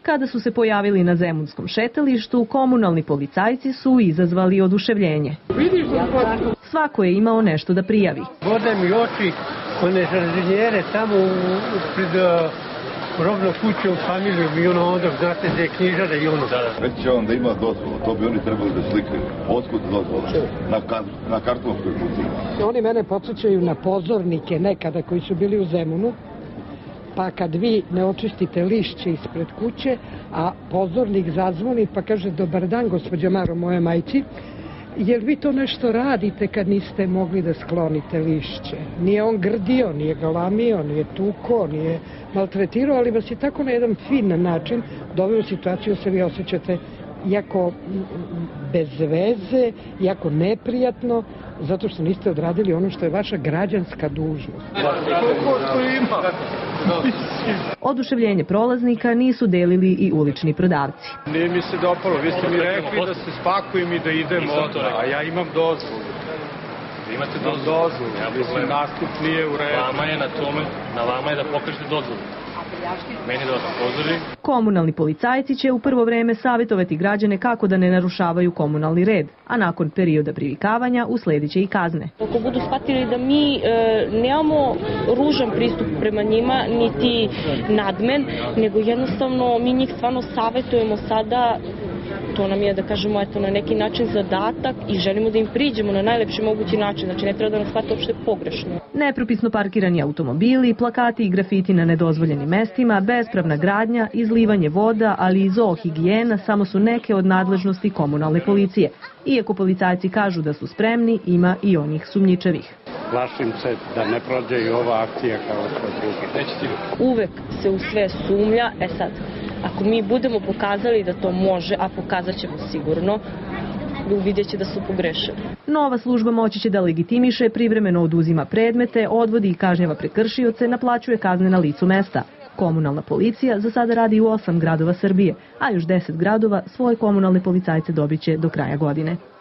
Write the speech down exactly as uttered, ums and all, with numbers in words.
Kada su se pojavili na zemunskom šetalištu, komunalni policajci su izazvali oduševljenje. Svako je imao nešto da prijavi. Bode mi oči, one žardinjere tamo pred rovno kuće u familiju i ono onda, znate, gde je knjižara i ono. Reći će vam da ima dozvolu, to bi oni trebali da slikaju. Otkud dozvola? Na, kar, na kartonskoj kući. Oni mene podsjećaju na pozornike nekada koji su bili u Zemunu, pa kad vi ne očistite lišće ispred kuće, a pozornik zazvoni pa kaže dobar dan gospođo Maro, moje majci, jer vi to nešto radite kad niste mogli da sklonite lišće. Nije on grdio, nije galamio, nije tuko, nije maltretirao, ali vas je tako na jedan fin način doveo u situaciju da se vi osjećate jako bez veze, jako neprijatno, zato što niste odradili ono što je vaša građanska dužnost. Oduševljenje prolaznika nisu delili i ulični prodavci. Nije mi se dopalo, vi ste mi rekli da se spakujem i da idemo, a ja imam dozvolu. Imate dozvolu, mislim, nastup nije u redu. Vama je na tome, na vama je da pokažete dozvolu. Meni da vas upozori. Komunalni policajci će u prvo vreme savjetovati građane kako da ne narušavaju komunalni red, a nakon perioda privikavanja usledit će i kazne. Ako budu shvatili da mi e, nemamo ružan pristup prema njima, niti nadmen, nego jednostavno mi njih stvarno savjetujemo sada, to nam je, da kažemo, eto, na neki način zadatak i želimo da im priđemo na najlepši mogući način, znači ne treba da nas shvate uopšte pogrešno. Nepropisno parkirani automobili, plakati i grafiti na nedozvoljenim mestima, bespravna gradnja, izlivanje voda, ali i zoohigijena samo su neke od nadležnosti komunalne policije. Iako policajci kažu da su spremni, ima i onih sumnjičevih. Plašim se da ne prođe i ova akcija kao što drugi. Uvek se u sve sumlja, e sad, ako mi budemo pokazali da to može, a pokazat ćemo sigurno, vidjet će da su pogrešili. Nova služba moći će da legitimiše, privremeno oduzima predmete, odvodi i kažnjava prekršioce, naplaćuje kazne na licu mesta. Komunalna policija za sada radi u osam gradova Srbije, a još deset gradova svoje komunalne policajce dobit će do kraja godine.